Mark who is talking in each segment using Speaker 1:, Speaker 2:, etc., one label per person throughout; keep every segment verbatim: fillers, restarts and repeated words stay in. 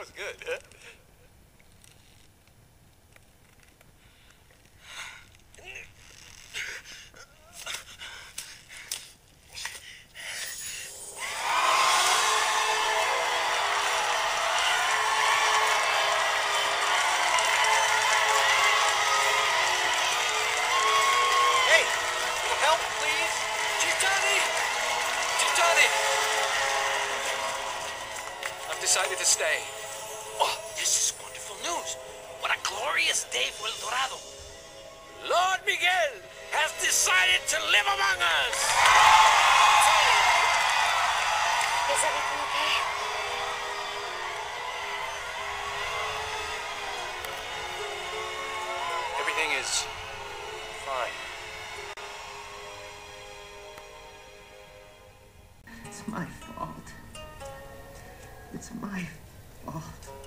Speaker 1: was good, huh?
Speaker 2: Decided to stay.
Speaker 3: Oh, this is wonderful news. What a glorious day for El Dorado.
Speaker 2: Lord Miguel has decided to live among us.
Speaker 4: Is everything okay?
Speaker 2: Everything is fine.
Speaker 5: It's my fault. It's my fault.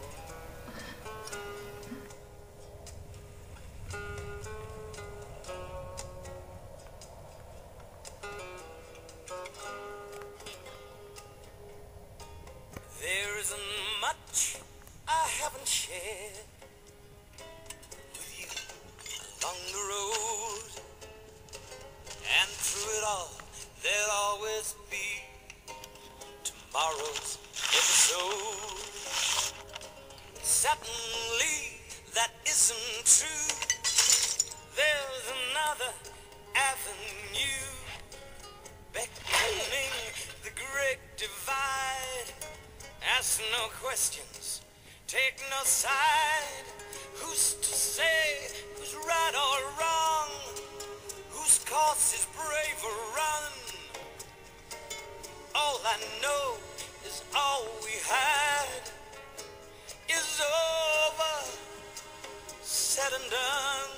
Speaker 6: There isn't much I haven't shared with you along the road, and through it all there'll always be tomorrow's episode. Certainly that isn't true. There's another avenue beckoning the great divide. Ask no questions, take no side. Who's to say who's right or wrong? Whose course is brave or run? All I know is all we had is over, said and done.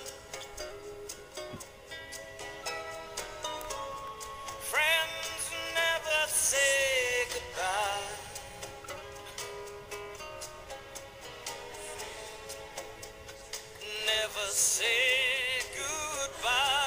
Speaker 6: Friends never say goodbye. Never say goodbye.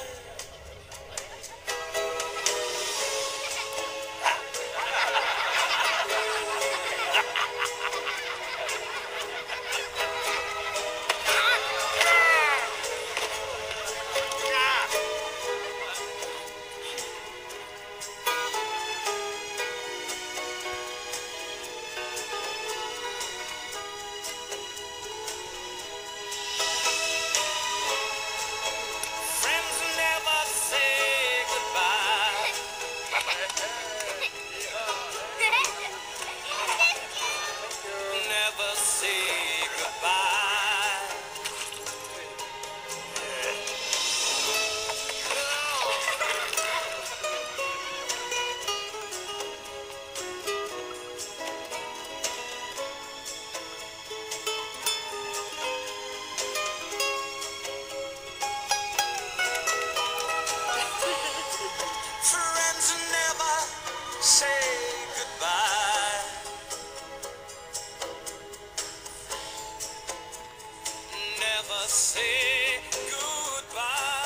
Speaker 6: Say goodbye.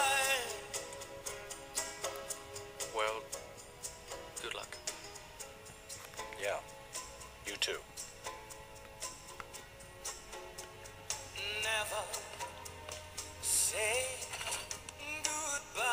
Speaker 2: Well, good luck.
Speaker 1: Yeah, you too.
Speaker 6: Never say goodbye.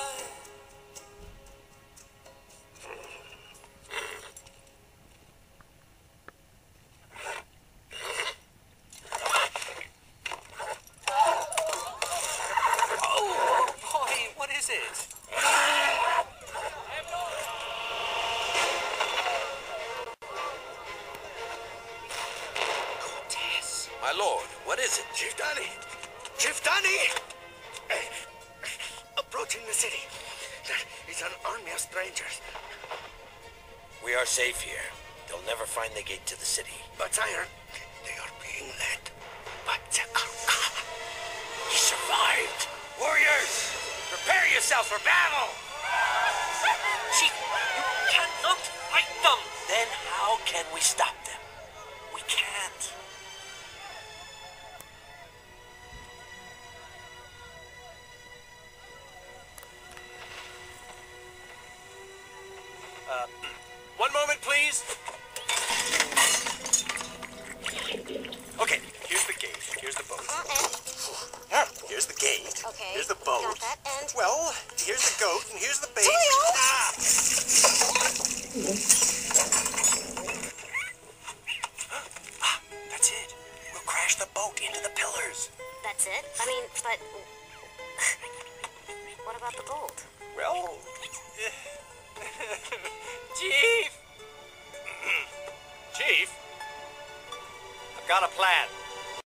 Speaker 1: My lord, what is it?
Speaker 6: Chief Danny! Chief Danny! Approaching the city. There is an army of strangers.
Speaker 3: We are safe here. They'll never find the gate to the city.
Speaker 6: But, sire, they are being led by the Arcana.
Speaker 3: He survived! Warriors! Prepare yourself for battle!
Speaker 6: Chief, you cannot fight them!
Speaker 3: Then how can we stop them? We can't.
Speaker 2: Uh, one moment, please.
Speaker 3: hooked into the pillars.
Speaker 4: That's it? I mean, but... what about the gold?
Speaker 6: Well... Chief!
Speaker 1: Chief?
Speaker 6: I've got a plan.